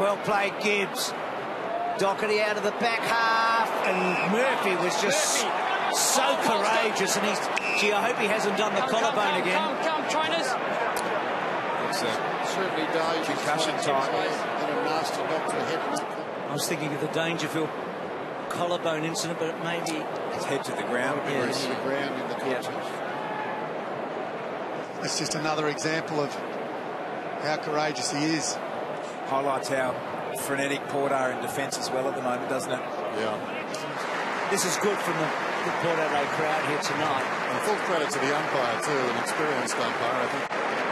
Well played, Gibbs. Doherty out of the back half, and Murphy was just so courageous. And gee, I hope he hasn't done the collarbone again. Come, trainers. It's certainly dangerous. Concussion time. And a nasty knock to the head. I was thinking of the Dangerfield collarbone incident, but it may be his head to the ground. Yes. To the ground in the contest. That's just another example of how courageous he is. Highlights how frenetic Port are in defence as well at the moment, doesn't it? Yeah. This is good from the Port Adelaide crowd here tonight. And full credit to the umpire too, an experienced umpire, I think.